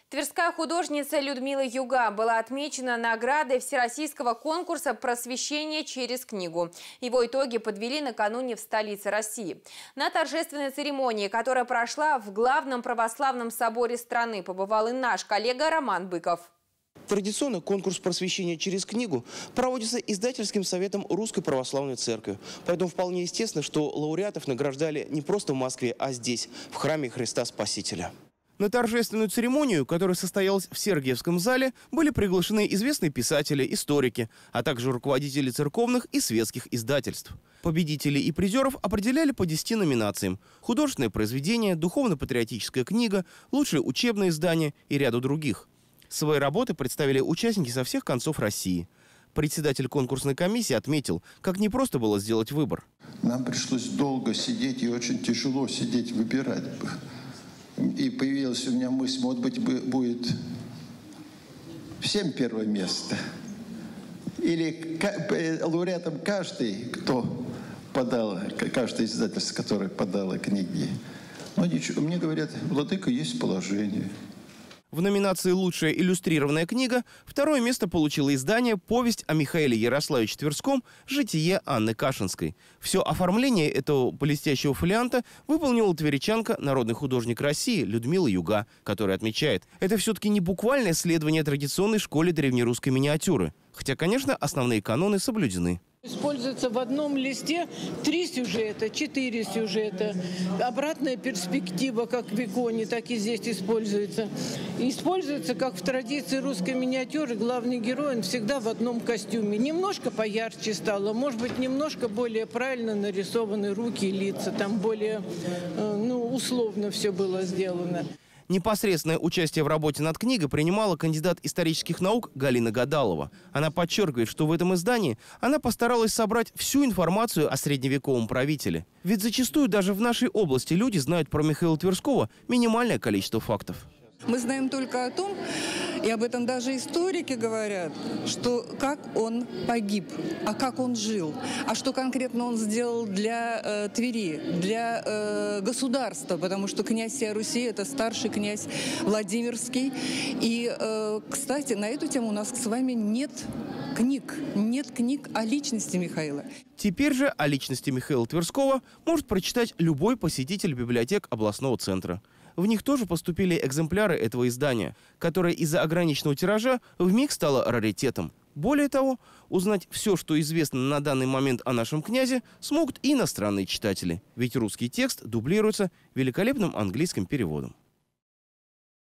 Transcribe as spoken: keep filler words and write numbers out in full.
Тверская художница Людмила Юга была отмечена наградой Всероссийского конкурса «Просвещение через книгу». Его итоги подвели накануне в столице России. На торжественной церемонии, которая прошла в главном православном соборе страны, побывал и наш коллега Роман Быков. Традиционно конкурс «Просвещение через книгу» проводится издательским советом Русской Православной Церкви. Поэтому вполне естественно, что лауреатов награждали не просто в Москве, а здесь, в храме Христа Спасителя. На торжественную церемонию, которая состоялась в Сергиевском зале, были приглашены известные писатели, историки, а также руководители церковных и светских издательств. Победителей и призеров определяли по десяти номинациям: художественное произведение, духовно-патриотическая книга, лучшее учебное издание и ряду других. Свои работы представили участники со всех концов России. Председатель конкурсной комиссии отметил, как непросто было сделать выбор. Нам пришлось долго сидеть и очень тяжело сидеть, выбирать. И появилась у меня мысль, может быть, будет всем первое место. Или лауреатом каждый, кто подал, каждое издательство, которое подало книги. Но ничего, мне говорят, владыка, есть положение. В номинации «Лучшая иллюстрированная книга» второе место получило издание «Повесть о Михаиле Ярославиче Тверском. Житие Анны Кашинской». Все оформление этого блестящего фолианта выполнила тверичанка, народный художник России Людмила Юга, которая отмечает, это все-таки не буквальное следование традиционной школе древнерусской миниатюры. Хотя, конечно, основные каноны соблюдены. Используется в одном листе три сюжета, четыре сюжета. Обратная перспектива, как в иконе, так и здесь используется. Используется, как в традиции русской миниатюры, главный герой, он всегда в одном костюме. Немножко поярче стало, может быть, немножко более правильно нарисованы руки и лица. Там более, ну, условно все было сделано. Непосредственное участие в работе над книгой принимала кандидат исторических наук Галина Гадалова. Она подчеркивает, что в этом издании она постаралась собрать всю информацию о средневековом правителе. Ведь зачастую даже в нашей области люди знают про Михаила Тверского минимальное количество фактов. Мы знаем только о том, и об этом даже историки говорят, что как он погиб, а как он жил, а что конкретно он сделал для э, Твери, для э, государства, потому что князь всей Руси – это старший князь Владимирский. И, э, кстати, на эту тему у нас с вами нет книг, нет книг о личности Михаила. Теперь же о личности Михаила Тверского может прочитать любой посетитель библиотек областного центра. В них тоже поступили экземпляры этого издания, которое из-за ограниченного тиража вмиг стало раритетом. Более того, узнать все, что известно на данный момент о нашем князе, смогут и иностранные читатели, ведь русский текст дублируется великолепным английским переводом.